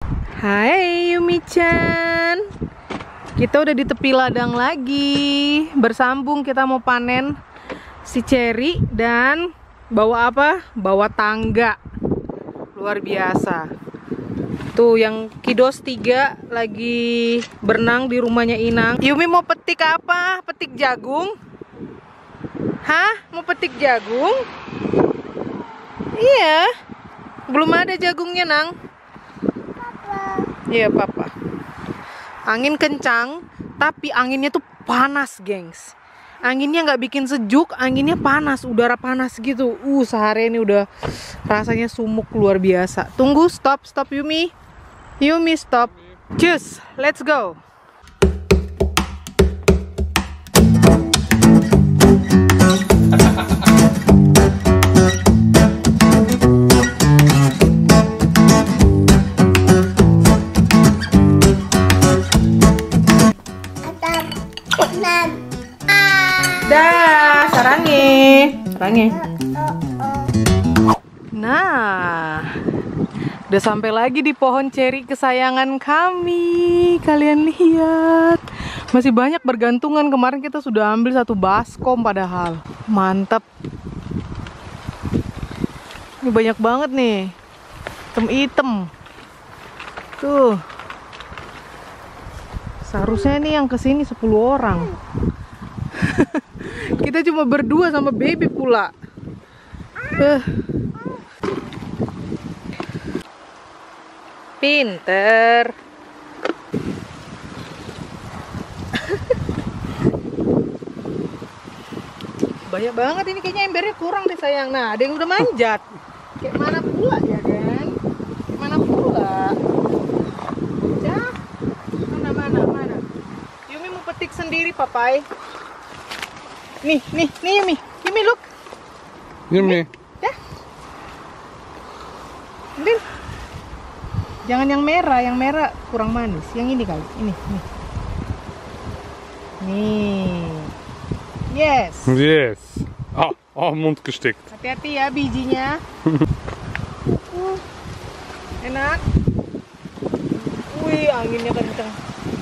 Hai Yumi-chan. Kita udah di tepi ladang lagi. Bersambung kita mau panen si Cherry. Dan bawa apa? Bawa tangga. Luar biasa. Tuh yang Kidos 3 lagi berenang di rumahnya Inang. Yumi mau petik apa? Petik jagung? Hah? Mau petik jagung? Iya. Belum ada jagungnya, Nang. Iya, Papa. Angin kencang, tapi anginnya tuh panas, gengs. Anginnya nggak bikin sejuk, anginnya panas, udara panas gitu. Sehari ini udah rasanya sumuk luar biasa. Tunggu, stop Yumi. Yumi, stop. Cus, let's go. Dah, sarangi. Nah, udah sampai lagi di pohon ceri kesayangan kami. Kalian lihat, masih banyak bergantungan. Kemarin kita sudah ambil 1 baskom padahal. Mantap. Ini banyak banget nih. Hitam-hitam. Tuh. Seharusnya nih yang kesini 10 orang. Kita cuma berdua sama baby pula. Pinter. Banyak banget ini, kayaknya embernya kurang deh sayang. Nah, ada yang udah manjat. Kayak mana pula ya kan? Kayak mana pula? Cah. Mana? Yumi mau petik sendiri, papai. Nih Yumi. Yumi, look. Yumi. Dah. Ambil. Jangan yang merah kurang manis. Yang ini kali, ini. Nih. Yes. Mund gesteckt. Hati-hati ya bijinya. Enak. Wih, anginnya kenceng.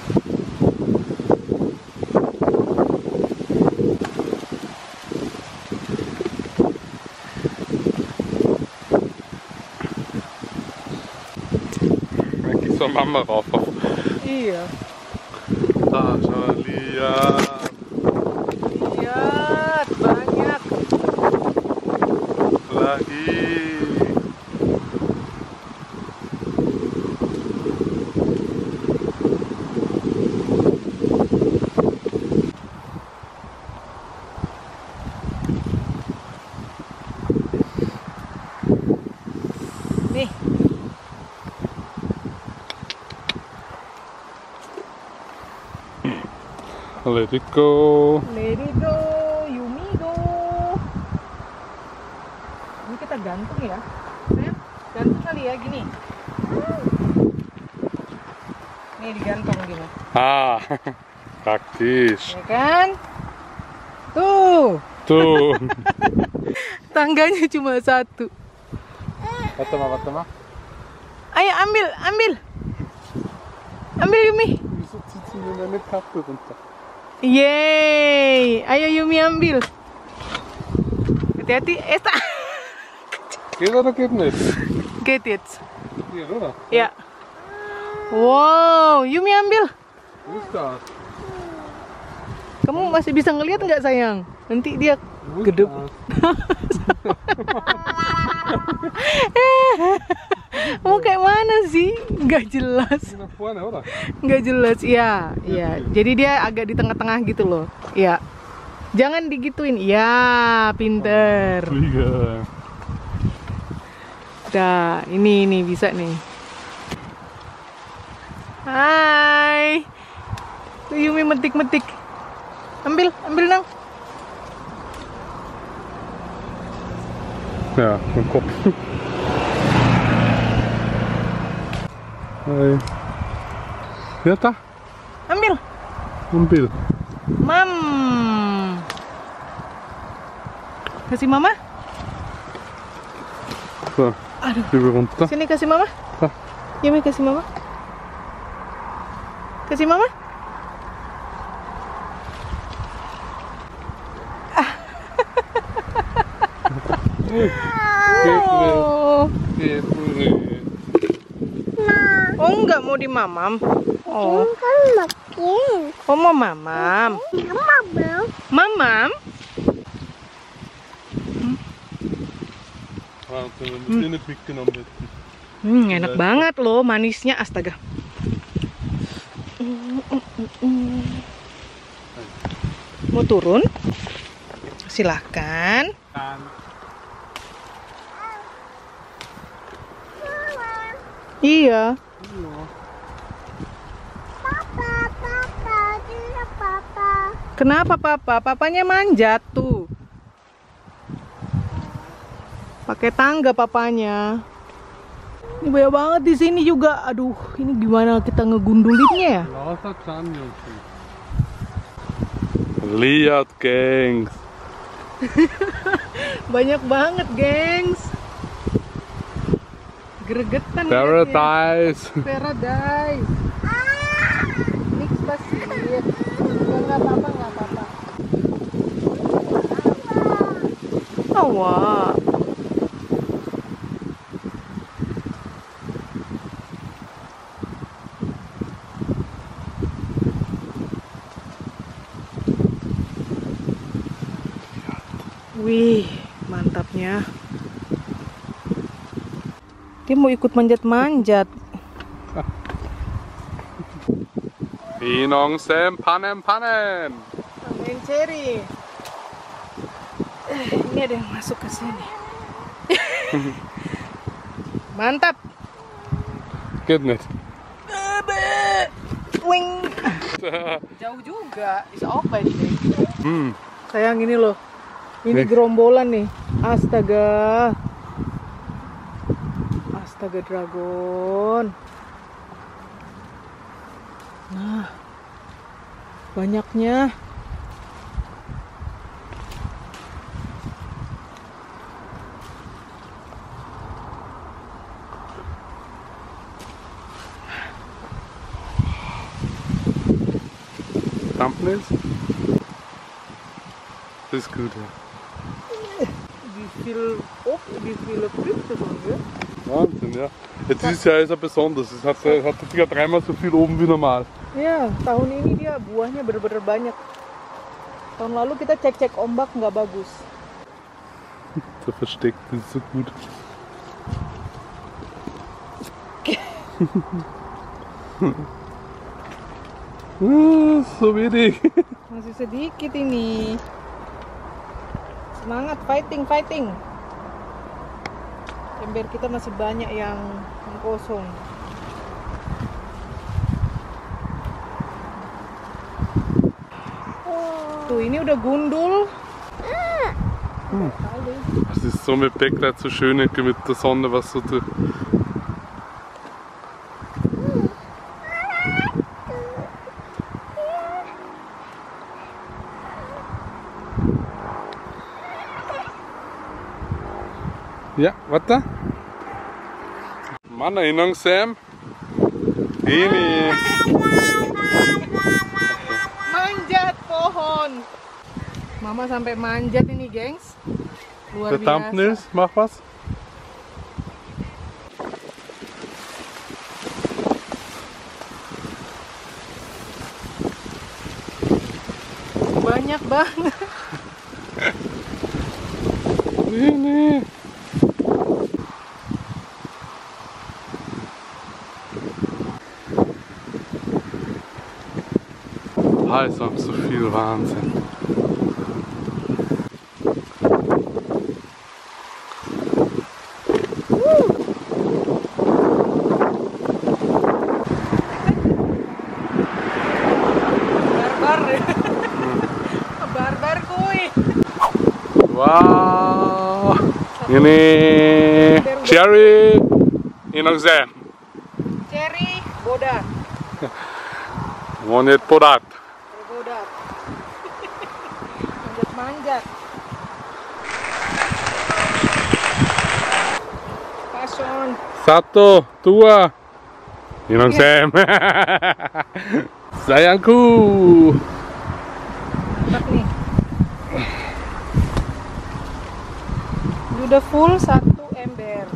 Zur Mama rauf. Iya. Lihat. Lihat, banyak. Lagi. Nih. Let it go. Yumi go. Ini kita gantung ya. Sayang, gantung kali ya gini. Nih digantung gini. Praktisch. Ya kan? Tuh. Tangganya cuma 1. Warte mal. Ayo ambil. Ambil Yumi. Wieso zieht sie mir meine Kappe runter? Yeay. Ayo Yumi ambil. Hati-hati. Geht oder geht nicht? Geht jetzt. Geht, oder? Ya. Wow, Yumi ambil. Wo ist das? Kamu masih bisa ngelihat nggak sayang? Nanti dia gedep. Mau kayak mana sih? Nggak jelas. Nggak jelas. Iya. Jadi dia agak di tengah-tengah gitu loh. Iya. Jangan digituin. Ya, pinter. Flieger. Dah, ini bisa nih. Hai. Tuh Yumi metik. Ambil Nang. Ja, im Kopf. Hai. Ya tah. Ambil. Mam. Kasih mama. So, Aduh. Liebe runter. Sini kasih mama. Tah. Yumi kasih mama. Kasih mama. Oh. Oh enggak mau di mamam. Oh. Oh mau mamam. Mamam. Enak banget loh, manisnya astaga. Mau turun? Silahkan. Iya. Kenapa papa? Papanya manjat tuh. Pakai tangga papanya. Ini banyak banget di sini juga. Aduh, ini gimana kita ngegundulinnya ya? Lihat, gengs. Banyak banget, gengs. Gregetan. Paradise. Paradise. Mix basit. Enggak apa-apa, enggak apa-apa. Wah. Wih, mantapnya. Dia mau ikut manjat-manjat. Inong Sam panen. Main cherry. Ini ada yang masuk ke sini. Mantap. Geht nicht. Wing. Jauh juga. Bisa open deh. Sayang ini loh. Ini gerombolan nih. Astaga. Astaga dragon. Nah. Banyaknya. Thumbnails? Das ist gut, ja. Wie viele Früchte von wir? Wahnsinn, ja. Jetzt ist ja alles besonders. Es hat sogar dreimal so viel oben wie normal. Ya, tahun ini dia buahnya bener-bener banyak. Tahun lalu kita cek-cek ombak nggak bagus. So versteckt, das ist so gut. So wenig. Masih sedikit ini. Semangat, fighting. Ember kita masih banyak yang kosong. Tuh, ini udah gundul. Es ist so mit Backlight so schön mit der Sonne, was so durch. Ja, warte. Mana Inong Sam? Ini. Manjat pohon. Mama sampai manjat ini, gengs. Luar biasa. Thumbnails, mach was. Banyak banget. Ini. Ist auch so viel Wahnsinn. Barbar kuy. Wow. Ini cherry Inong Sam. Cherry bodat. Monet podat. Bodat. Manjat-manjat. Passion. 1, 2, Ninang Sam. Sayangku. Mantap nih. Udah full 1 ember.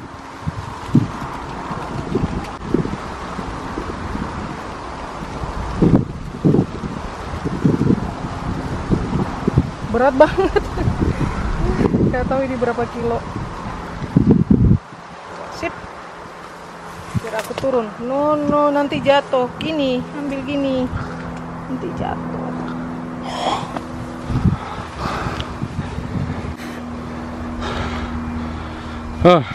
Berat banget. Gak tahu ini berapa kilo. Sip. Biar aku turun. No, nanti jatuh. Gini, ambil gini. Nanti jatuh. Ah.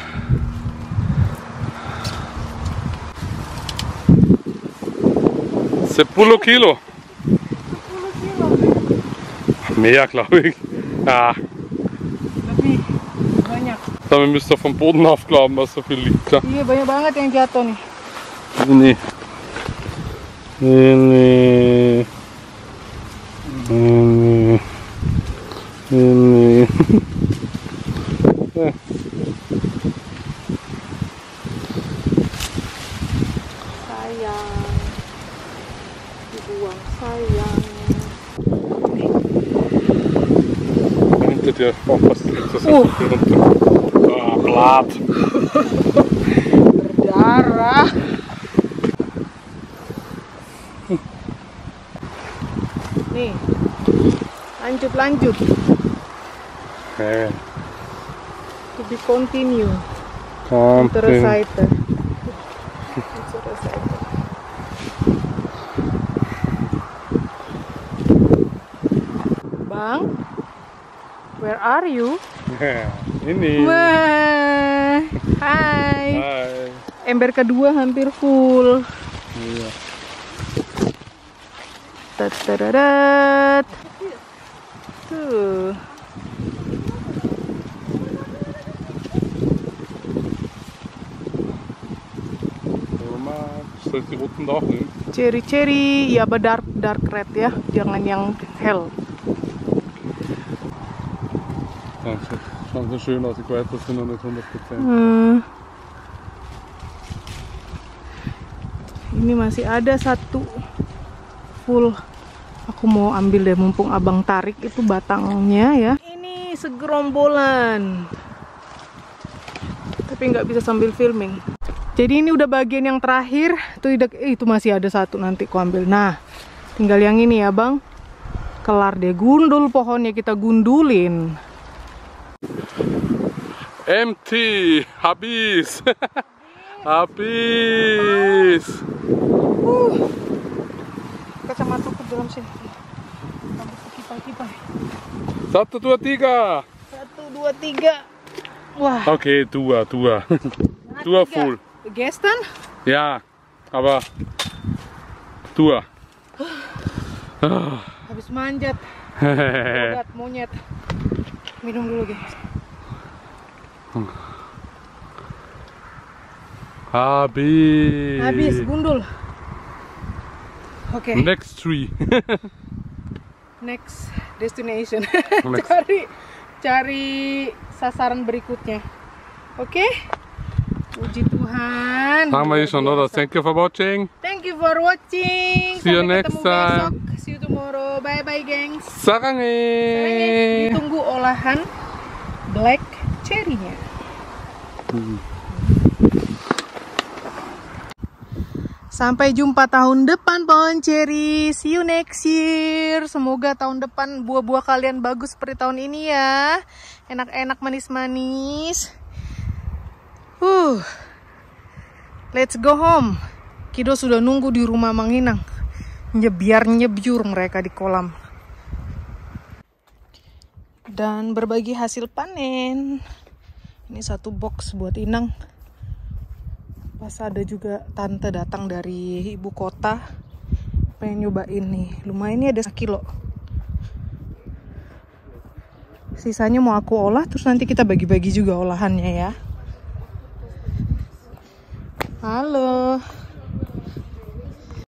Sepuluh kilo. 10 kilo. Mehr, glaube ich. Ah. Lebih banyak. Aber wir müssen vom Boden aufglauben, was so viel liegt. Ja. Iya, banyak banget yang jatuh nih. Ini. Ini. Ini. Ini. Sayang. Dibuang sayang. Hinter dir, aufpassen, das ist einfach hier runter. Ah, Blatt. Berdarah. Nih. Lanjut. To be continue. Terus Seite. Bang, where are you? Ini. Wah, hai. Hai. Ember kedua hampir full. Iya. Tatararat. Tuh. Soll ich die roten da auch nehmen? Cherry, ya dark red ya, jangan yang hell. Ja, schauen so schön aus. Ich weiß, das sind noch nicht 100%. Ini masih ada 1 full. Aku mau ambil deh, mumpung abang tarik itu batangnya ya. Ini segerombolan. Tapi nggak bisa sambil filming. Jadi ini udah bagian yang terakhir. Itu masih ada 1, nanti aku ambil. Nah, tinggal yang ini ya bang. Kelar deh, gundul pohonnya, kita gundulin. Empty! Habis! Habis! Kacamata ke dalam sini. Kipai. 1, 2, 3! 1, 2, 3. Wah. Okay, 2. 2 full. Gestern? Ja, aber 2. Habis manjat. Monyet. Minum dulu guys. Habis gundul. Oke. Next tree. Next destination. Next. Cari sasaran berikutnya. Oke. Puji Tuhan. Sagen wir hier schon, oder? Thank you for watching. Thank you for watching. See you Sampai next ketemu time. besok. See you tomorrow. Bye bye gengs. Sarange. Ditunggu olahan black cherry-nya. Sampai jumpa tahun depan pohon cherry. See you next year. Semoga tahun depan buah-buah kalian bagus seperti tahun ini ya. Enak-enak, manis-manis. Let's go home. Kido sudah nunggu di rumah Mang Inang. Nyebyur mereka di kolam. Dan berbagi hasil panen. Ini 1 box buat Inang. Pas ada juga tante datang dari ibu kota. Pengen nyobain nih. Lumayan, ini ada 1 kilo. Sisanya mau aku olah, terus nanti kita bagi-bagi juga olahannya ya. Halo.